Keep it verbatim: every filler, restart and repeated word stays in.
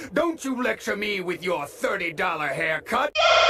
Don't you lecture me with your thirty dollar haircut!